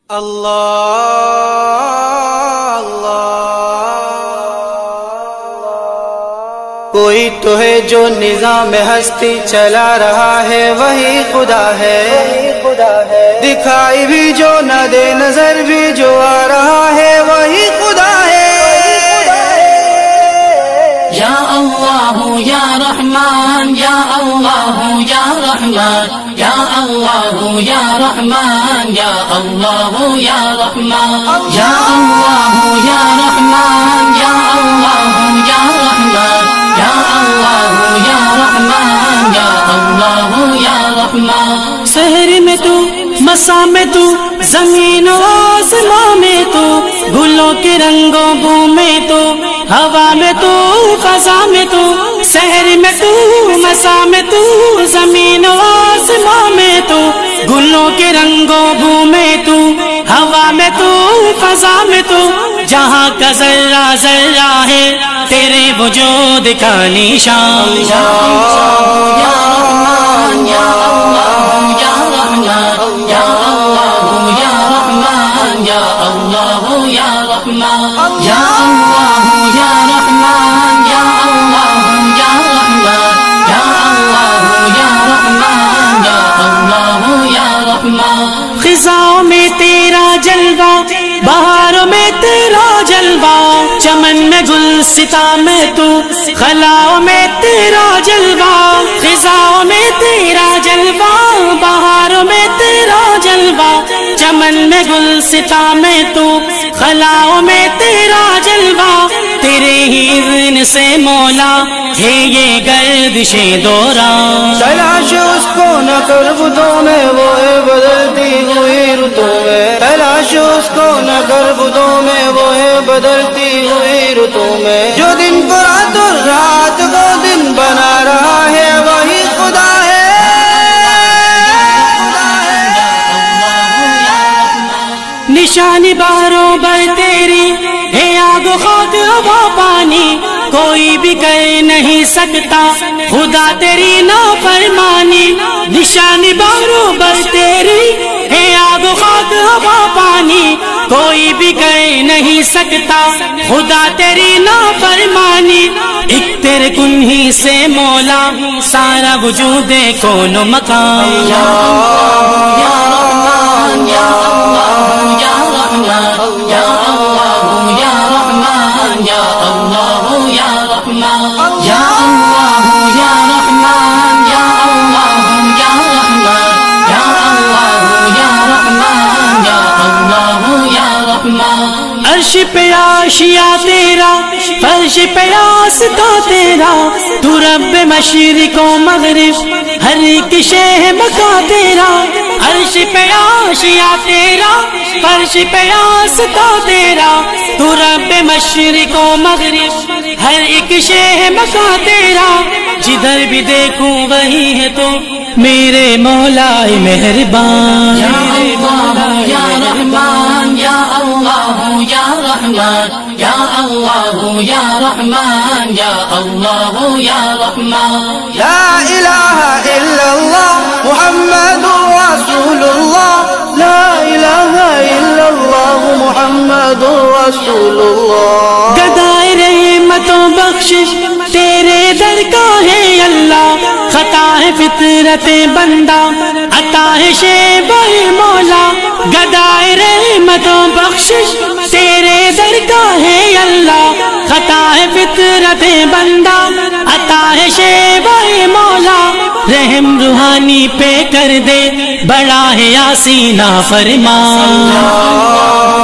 کوئی تو ہے جو نظام ہستی چلا رہا ہے وہی خدا ہے، دکھائی بھی جو نہ دے نظر بھی جو آ رہا ہے وہی خدا ہے۔ یا اللہ یا رحمان یا اللہ یا رحمان یا اللہ یا رحمان یا اللہ یا رحمان یا اللہ یا رحمان یا اللہ یا رحمان یا اللہ یا رحمان یا اللہ یا رحمان۔ شہر میں تو مساء میں تو زمین و آسماں میں تو گلوں کے رنگوں بو میں تو ہوا میں تو فضا میں تو شہر میں تو مساء میں تو زمین و آسماں میں تو گلوں کے رنگوں بو میں تو ہوا میں تو فضا میں تو جہاں کا ذرہ ذرہ ہے تیرے وجود کا نشان۔ یا رحمان یا اللہ یا رحمان یا اللہ یا رحمان یا اللہ یا رحمان یا اللہ یا رحمان یا اللہ یا رحمان یا اللہ یا رحمان یا اللہ یا رحمان۔ خزاؤں میں تیرا جلوہ، بہاروں میں تیرا جلوہ، چمن میں گلستاں میں تو، خلاؤں میں تیرا جلوہ، خزاؤں میں تیرا جلوہ، بہاروں میں تیرا جلوہ، چمن میں گلستاں میں تو، خلاؤں میں تیرا جلوہ، تیرے ہی اذن سے مولا ہے یہ گردش دوران۔ تلاش اس کو نہ کر بدوں میں وہ ہے بدلتی ہوئی رتوں میں، تلاش اس کو نہ کر بدوں میں وہ ہے بدلتی ہوئی رتوں میں، جو دن کو رات اور رات کو دن بنا رہا ہے وہی خدا ہے۔ نشانی باروں بر تیری ہے آگ و خاک ہوا پانی، کوئی بھی کر نہیں سکتا خدا تیری نافرمانی۔ نشانی باروں بر تیری ہے آگ و خاک ہوا پانی، کوئی بھی کر نہیں سکتا خدا تیری نافرمانی۔ ایک تیرے کن ہی سے مولا سارا وجود کون و مکان۔ یا رحمان یا اللہ یا رحمان یا اللہ یا رحمان یا اللہ یا رحمان یا اللہ یا رحمان یا اللہ یا رحمان یا اللہ یا رحمان یا اللہ یا رحمان۔ عرش پہ عاشیا تیرا، فرش پہ آستا تیرا، تو رب مشرق و مغرب ہر ایک شے مکا تیرا۔ عرش پہ عاشیا تیرا، فرش پہ آستا تیرا، تو رب مشرق و مغرب ہر ایک شے مکا تیرا۔ جدھر بھی دیکھوں وہی ہے تو میرے مولا مہربان۔ یا اللہ یا رحمان یا اللہ یا رحمان یا اللہ یا رحمان یا اللہ یا رحمان۔ لا الہ الا اللہ محمد رسول اللہ، لا الہ الا اللہ محمد رسول اللہ۔ گدائے رحمت و بخشش تیرے در کا ہے اللہ، خطا ہے فطرت بندہ عطا ہے شیبہ مولا۔ گدائے رحمت و بخشش تیرے در کا ہے اللہ، خطا ہے فطرت بندہ عطا ہے شیبہ مولا۔ رحم روحانی پہ کر دے بڑا ہے یاسین فرمان۔